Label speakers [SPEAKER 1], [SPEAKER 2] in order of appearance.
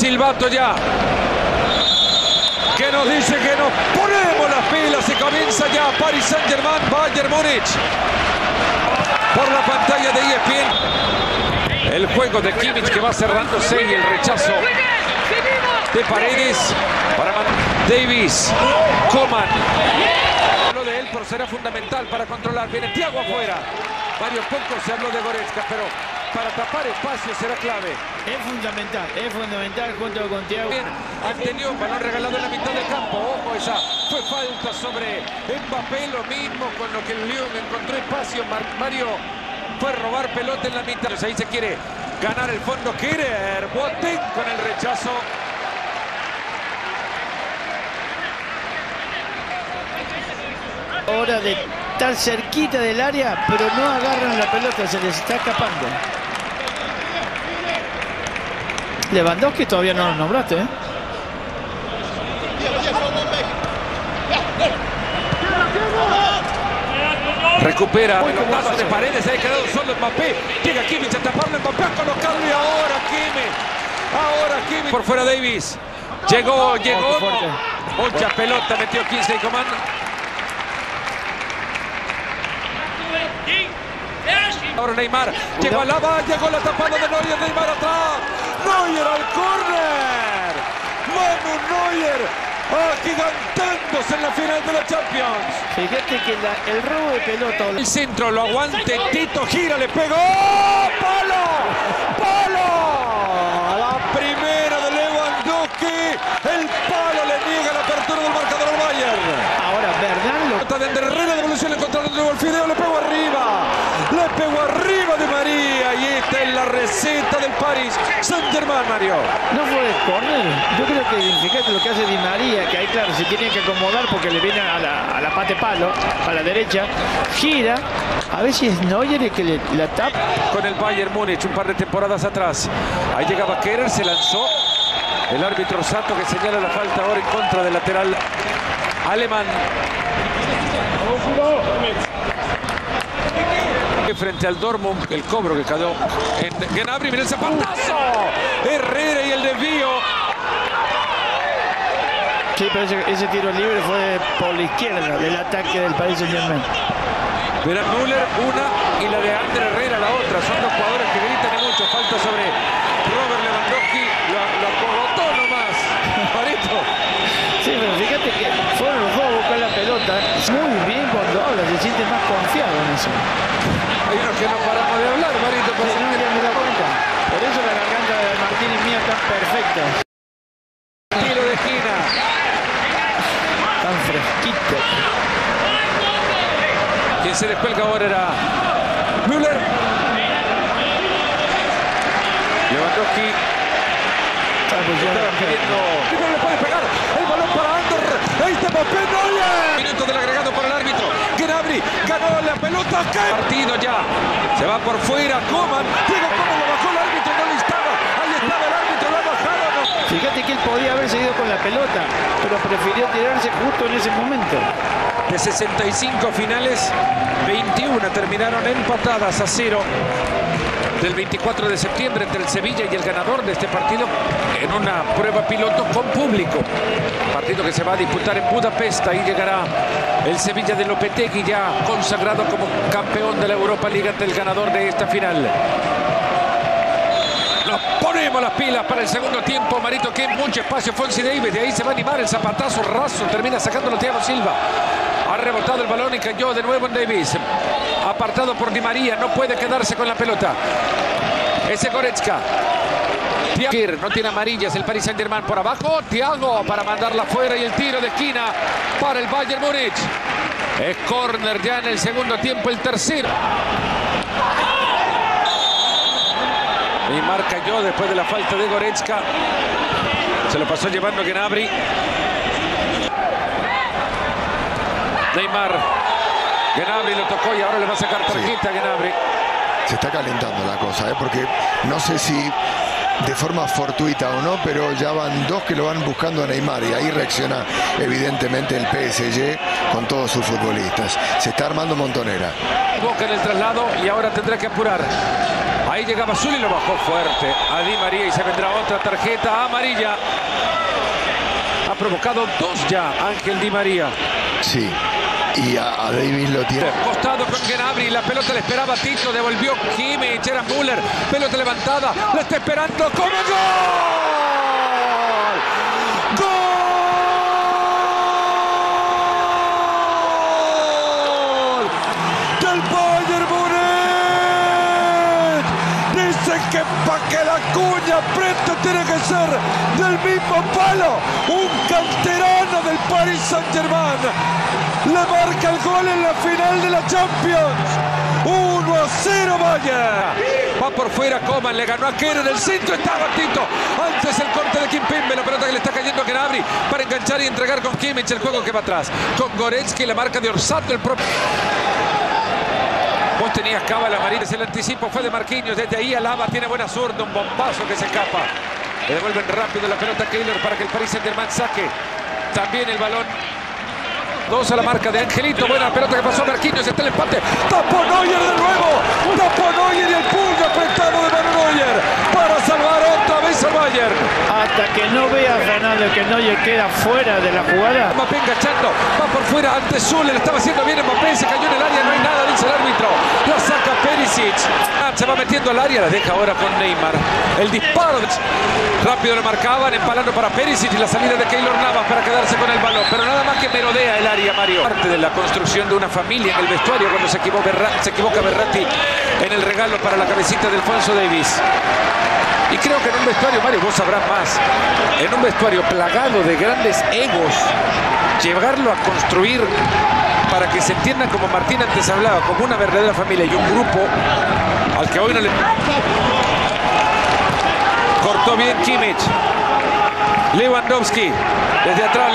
[SPEAKER 1] silbato ya, que nos dice que nos ponemos las pilas y comienza ya Paris Saint-Germain, Bayern Múnich. Por la pantalla de ESPN. El juego de Kimmich que va cerrándose y el rechazo de Paredes para Davis, Coman. Lo de él, pero será fundamental para controlar. Viene Thiago afuera. Varios pocos se habló de Goretzka, pero para tapar espacio será clave.
[SPEAKER 2] Es fundamental junto con Thiago.
[SPEAKER 1] Bien, han tenido un balón regalado en la mitad del campo. Ojo, esa fue falta sobre Mbappé. Lo mismo con lo que el Lyon encontró espacio. Mario fue robar pelota en la mitad. Ahí se quiere ganar el fondo. Quiere Boateng con el rechazo.
[SPEAKER 2] Hora de estar cerquita del área, pero no agarran la pelota, se les está escapando. Lewandowski todavía no lo nombraste, ¿eh?
[SPEAKER 1] Recupera el paso de Paredes, se ha quedado solo Mbappé. Llega Kimmich a taparlo, Mbappé a colocarlo y ahora Kimmich. Por fuera Davis. Llegó. Mucha pelota, metió 15 y comando. Ahora Neymar, llegó a Lava, llegó la tapada de Neuer, Neymar atrás. Neuer al córner. Manu Neuer agigantándose en la final de la Champions.
[SPEAKER 2] Fíjate que el robo de pelota.
[SPEAKER 1] El centro lo aguante, Tito gira, le pegó. ¡Palo! ¡Palo! La primera de Lewandowski. El palo le niega la apertura del marcador al Bayern.
[SPEAKER 2] Ahora Bernal lo...
[SPEAKER 1] De Herrera, devolución, encontró de nuevo el Fideo, le pegó arriba de María y esta es la receta del Paris Saint-Germain, Mario.
[SPEAKER 2] No fue de córner. Yo creo que fíjate lo que hace Di María, que ahí claro, se tiene que acomodar porque le viene a la pate palo, a la derecha, gira, a ver si es Neuer el que la tapa.
[SPEAKER 1] Con el Bayern Múnich un par de temporadas atrás, ahí llegaba Kerer, se lanzó, el árbitro Sato que señala la falta ahora en contra del lateral alemán. Frente al Dortmund, el cobro que quedó en Gnabry, mira el zapatazo, Herrera y el desvío.
[SPEAKER 2] Sí, pero ese tiro libre fue por la izquierda del ataque del Paris Saint-Germain.
[SPEAKER 1] Verán Müller una y la de Ander Herrera la otra. Son dos jugadores que gritan y mucho. Falta sobre Robert Lewandowski, lo acogotó nomás. Marito.
[SPEAKER 2] Sí, pero fíjate que fueron los dos a buscar la pelota. Muy bien cuando habla, se siente más confiado en eso.
[SPEAKER 1] Hay unos que no paramos de hablar, Marito.
[SPEAKER 2] Pero no me da cuenta. Por eso la garganta de Martínez mía está perfecta.
[SPEAKER 1] Tiro de esquina.
[SPEAKER 2] Tan fresquito.
[SPEAKER 1] Quien se descuelga ahora era Müller. Lewandowski. Estaba queriendo. No le puede pegar. El balón para Ander. Ahí está Mbappé. Minuto del agregado para el árbitro. Gnabry ganó la pelota. Partido ya. Se va por fuera. Coman. Llega Coman, lo bajó el árbitro. No le estaba. Ahí estaba el árbitro. Lo ha bajado. No.
[SPEAKER 2] Fíjate que él podía haber seguido con la pelota, pero prefirió tirarse justo en ese momento.
[SPEAKER 1] De 65 finales, 21 terminaron empatadas a 0. Del 24 de septiembre entre el Sevilla y el ganador de este partido en una prueba piloto con público. Partido que se va a disputar en Budapest. Ahí llegará el Sevilla de Lopetegui ya consagrado como campeón de la Europa League ante el ganador de esta final. Nos ponemos las pilas para el segundo tiempo, Marito, que mucho espacio Fonsi Davis. De ahí se va a animar el zapatazo raso. Termina sacándolo Thiago Silva. Ha rebotado el balón y cayó de nuevo en Davis. Apartado por Di María. No puede quedarse con la pelota. Ese Goretzka. Thiago no tiene amarillas. El Paris Saint-Germain por abajo. Thiago para mandarla fuera y el tiro de esquina para el Bayern Múnich. Es córner ya en el segundo tiempo, el tercero. Neymar cayó después de la falta de Goretzka. Se lo pasó llevando Gnabry. Neymar. Gnabry lo tocó y ahora le va a sacar tarjeta a Gnabry.
[SPEAKER 3] Se está calentando la cosa, porque no sé si de forma fortuita o no, pero ya van dos que lo van buscando a Neymar y ahí reacciona evidentemente el PSG con todos sus futbolistas. Se está armando montonera.
[SPEAKER 1] Boca en el traslado y ahora tendrá que apurar. Ahí llegaba Zul y lo bajó fuerte a Di María y se vendrá otra tarjeta amarilla. Ha provocado dos ya Ángel Di María.
[SPEAKER 3] Sí. Y a Davis lo tiene.
[SPEAKER 1] Costado con Gnabry, la pelota le esperaba Tito, devolvió Kimmich, era Müller, pelota levantada, la está esperando, ¡como gol! ¡Gol! ¡Del Bayern Múnich! Dicen que para que la cuña prenda tiene que ser del mismo palo, un canterano del Paris Saint-Germain. Le marca el gol en la final de la Champions. 1-0 Bayern. Va por fuera Coman, le ganó a Kerr en el centro. Estaba Tito. Antes el corte de Kimpembe. La pelota que le está cayendo a Gnabry para enganchar y entregar con Kimmich. El juego que va atrás. Con Goretzky, la marca de Orsato, el propio. Vos tenías cábala, Marítez. El anticipo fue de Marquinhos. Desde ahí Alaba tiene buena zurda. Un bombazo que se escapa. Le devuelven rápido la pelota a Keylor para que el Paris Saint-Germain saque también el balón. Dos a la marca de Angelito. Buena pelota que pasó a Marquinhos. Está el empate. Tapó Neuer de nuevo. Tapó Neuer y el puño apretado de Manu Neuer para salvar otra vez al Bayern.
[SPEAKER 2] Hasta que no vea Fernando que Neuer queda fuera de la jugada.
[SPEAKER 1] Mbappé enganchando. Va por fuera ante Zul. Le estaba haciendo bien Mbappé. Se cayó en el área. No hay nada, dice el árbitro. La saca Perisic. Se va metiendo al área. La deja ahora con Neymar. El disparo. Rápido lo marcaban. Empalando para Perisic y la salida de Keylor Navas para quedarse con el balón. Pero nada más que merodea el área. Mario. Parte de la construcción de una familia en el vestuario cuando se equivoca Verratti en el regalo para la cabecita de Alphonso Davies. Y creo que en un vestuario, Mario, vos sabrás más, en un vestuario plagado de grandes egos, llevarlo a construir para que se entienda, como Martín antes hablaba, como una verdadera familia y un grupo al que hoy no le... Cortó bien Kimmich. Lewandowski desde atrás